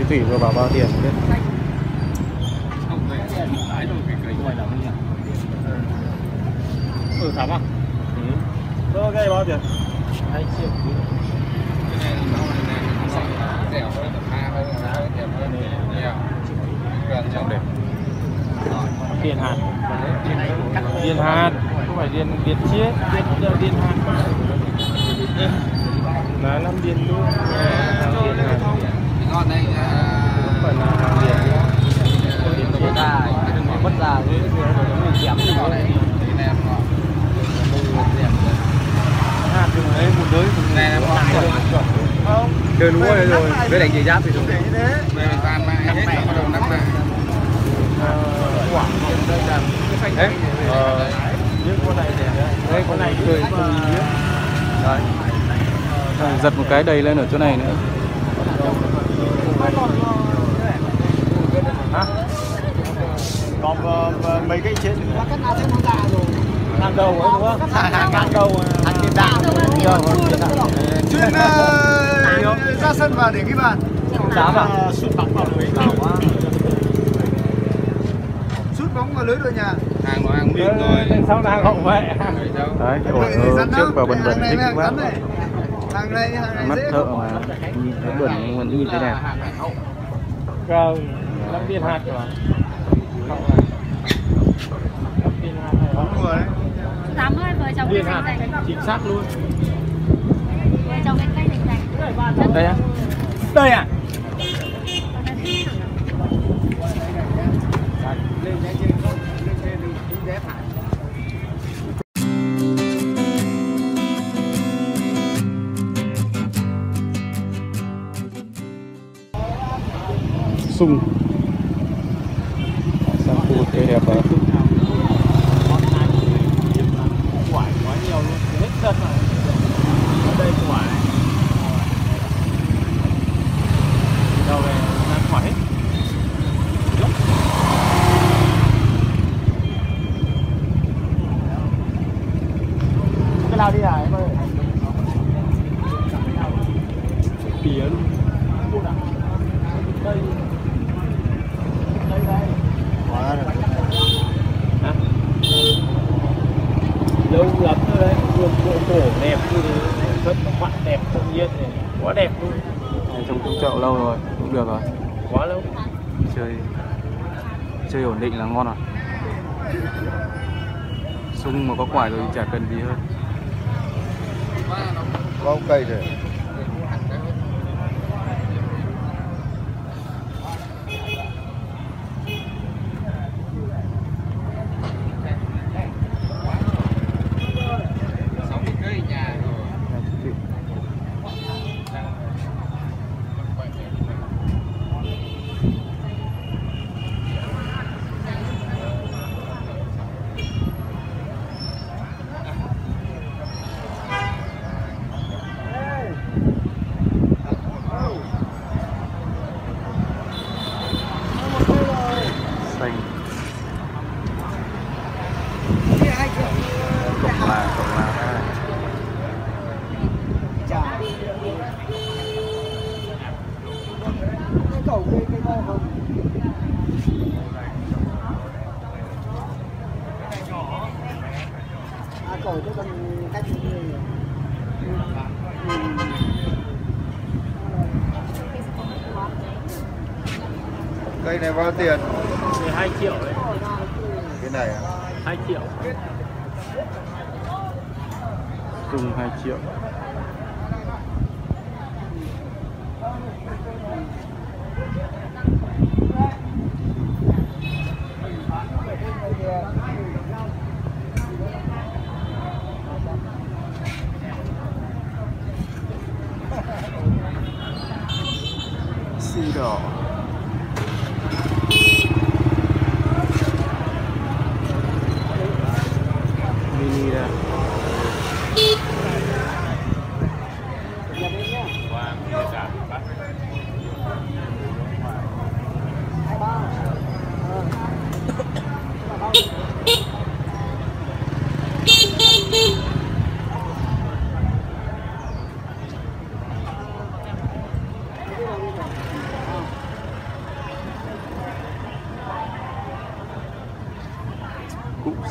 tùy vào bao tiền biết. Thắm à? Cái này bao tiền? 2 triệu. Điền hạt. Điền hạt, không phải điền chiết, điền hạt. Là 5 điền luôn. Điền hạt. Ngon đây. Không phải là hàng điền. Điền ra, mất ra với mình chém thì ngon đấy. Hạt thì đấy một đới này là không chơi lúa này rồi với đánh giày giáp thì đúng về toàn mà hết bắt đầu nắp lại quả đấy những con này đấy con này chơi không ý nghĩa đấy giật một cái đầy lên ở chỗ này nữa. Còn mấy cái trên hàng đầu ấy đúng không? Hàng đầu hàng tiền đạo chuyên ra sân và để ghi bàn. Đá vào sút bóng vào lưới. Sút bóng vào lưới đội nhà. Hàng nó hàng mịn rồi. Sau là hàng hậu vệ. Đấy, trước vào bẩn thích quá. Hàng này mắt thợ mà nhìn thấy bẩn vẫn nhìn thấy đẹp. Rồi, 5 viên hạt rồi. 5 viên hạt này đúng rồi đấy. 80 vợ chồng cái dành chính xác luôn. Vợ chồng cái cây dành. Đây á? Đây à? Sung sang khu vực cây đẹp đấy. Quả quá nhiều luôn, hết sân rồi. Ở đây quả đâu này đang quả hết. Cái nào đi à em ơi? Tía luôn. Đây. Đây. Quá rồi. Hả? Lâu lắm rồi đấy, bộ cổ đẹp như thế, rất mặt đẹp tự nhiên này, quá đẹp luôn. Trông trong chậu lâu rồi, cũng được rồi. Quá lâu. Chơi ổn định là ngon rồi. Sung mà có quả rồi thì chả cần gì hơn. Có cây rồi. Cây này bao tiền? 2 triệu đấy. Cái này à? 2 triệu. Dùng 2 triệu. Xì đỏ. Mini đây.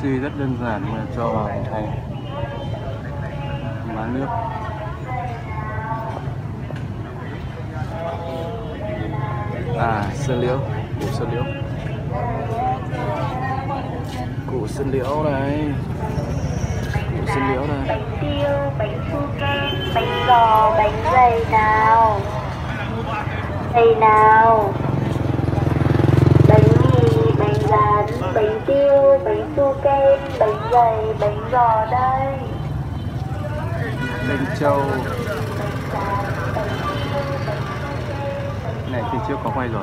tuy rất đơn giản mà cho vào thành má nước. Sơn liễu, củ sơn liễu, củ sơn liễu này, củ sơn liễu này. Bánh tiêu, bánh su kem, bánh giò, bánh dày nào, dày nào, bánh mì, bánh rán, bánh tiêu, bánh su kem, bánh dày, bánh giò đây. Bánh trâu. Này phía trước có quay rồi.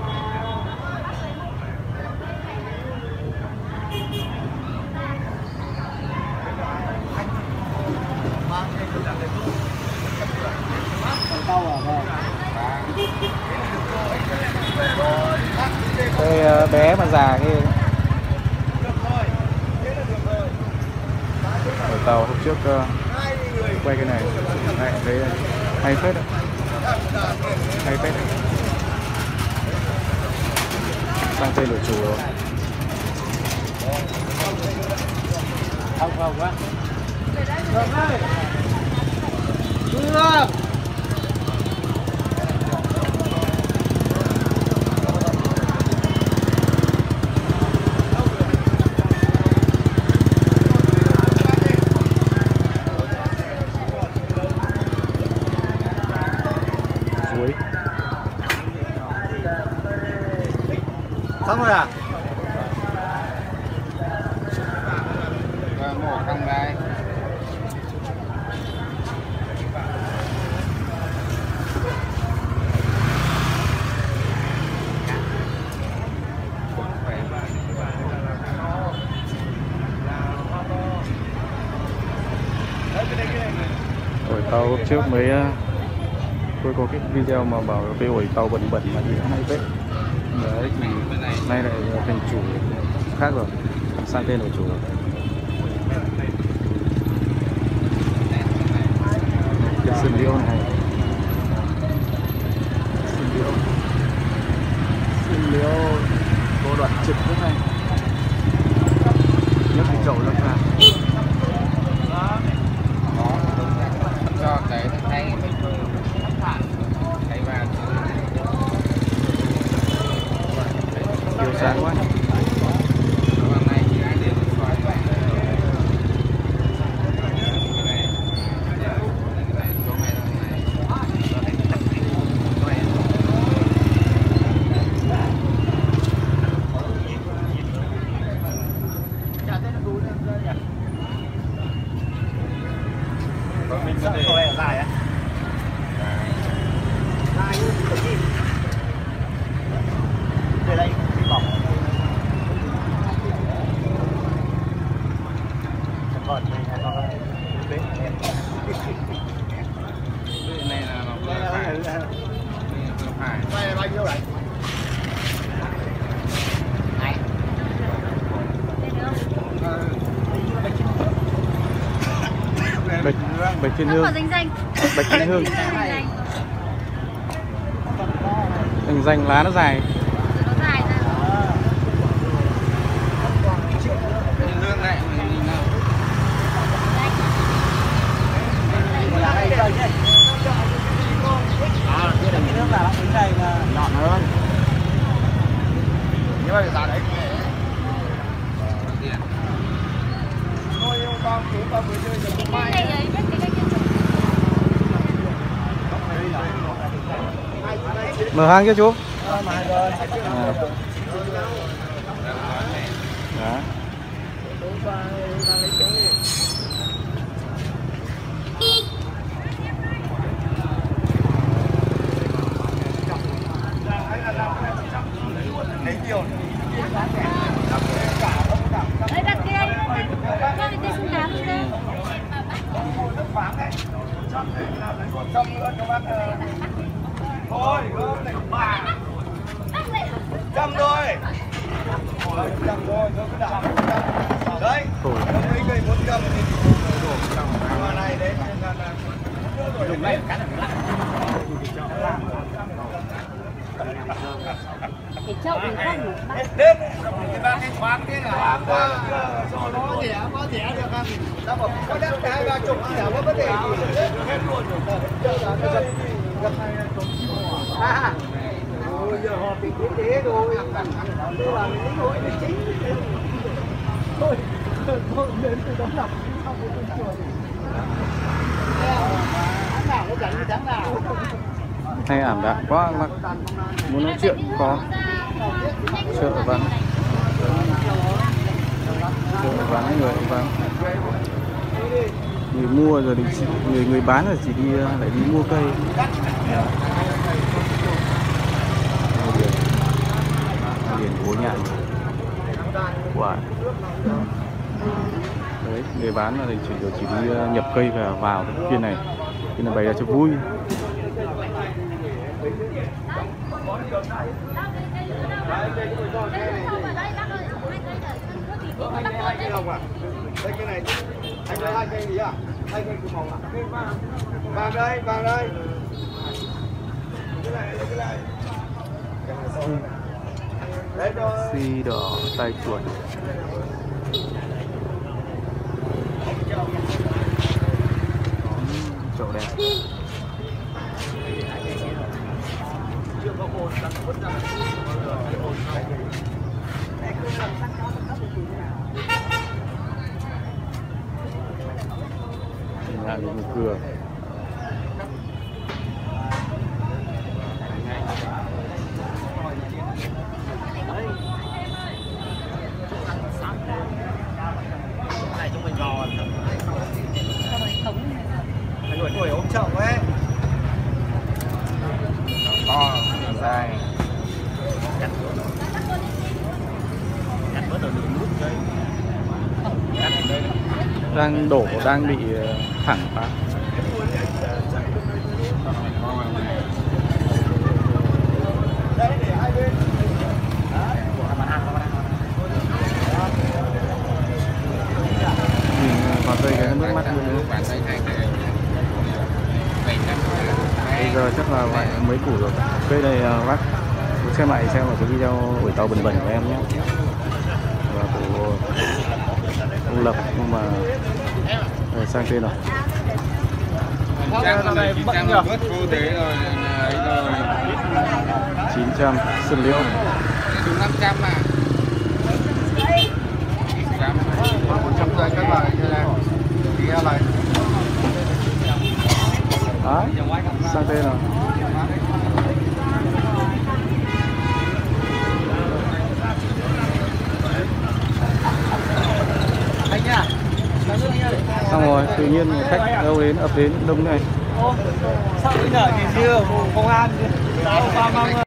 Cái bé mà già kia. Ở tàu hôm trước quay cái này thấy hay phết đấy. Hay phết đấy. Sang tên đổi chủ rồi. Không quá. Được ơi. Được. Xong rồi à? Một thằng này. Ổi tàu hôm trước mới tôi có cái video mà bảo cái ổi tàu bẩn bẩn mà gì hay phết. Đấy thì nay lại thành chủ khác rồi, sang tên đổi chủ rồi. Cái sơn liễu này, sơn liễu có đoạn trực rất hay, nhấc cái chậu lên ra. Cho cái thay vào Chiều sáng quá. Mình sợ câu này dài á. Dài như tự nhiên. Để đây bị bỏng. Còn đây là con bế. này là phải. Đây là bao nhiêu đấy? Này. Bạch Thiên Hương. Bạch Thiên Hương. Danh lá nó dài. Nó dài ra. Lương này mình nhìn nào. Cái đằng nước là bánh này là nhọn hơn. Nhưng mà giá đấy. Thôi yêu con chú con vừa chơi được cũng mai. Mở hàng chưa chú? Đó. Lấy nhiều. Đấy đặt kia anh. Cho người ta xin đám đi đây. Thôi, bà. Chăm thôi. Chăm thôi, cứ đảo. Đấy. Mấy cây 400 thì đổ này đấy. Dùng này cắn được lắm. Cái chậu này không. Đến. Cái ba cái khoáng thế là khoáng quá. có rẻ được không? Đã bảo có đắt cái 2-3 chục rẻ có vấn đề gì? Hết luôn rồi. Ôi giờ họ bị kinh tế rồi. Tôi là mình lính hội chính. Thôi đến từ đó đọc xong rồi tôi chùa. Tháng nào nó chẳng như tháng nào. Hay ảm đạm quá mà muốn nói chuyện có chợ vắng người vắng, người mua rồi thì người bán rồi chỉ đi lại đi mua cây. Điền bố nhạn quả đấy, người bán là chỉ đi nhập cây vào cái phiên này bày ra cho vui. Đây cái này anh lấy 2 cây gì à? 2 cây của màu à? Vàng đây, vàng đây. Cái này. Đấy cho Xi đỏ tay chuột. Chậu đẹp. Nhà bị một cửa. này chúng mình vào anh đuổi ôm chậu ấy. To dài. Đang đổ, đang bị thẳng quá. Vào đây cái nước mắt luôn. Bây giờ chắc là phải mấy củ rồi. Cây này bác xem lại xem một cái video buổi tàu bẩn bẩn của em nhé, và của ông Lập, nhưng mà sang tên rồi. Trang này 900 vớt vô thế rồi ấy rồi 900 sơn liễu. Đúng 500 mà. 100 rồi các bạn như này. Đi ra lại. Đấy, sang tên rồi. Anh nhá. Xong rồi, tự nhiên khách đâu đến ập đến đông này. Sao bây giờ nhìn như công an đâu qua mang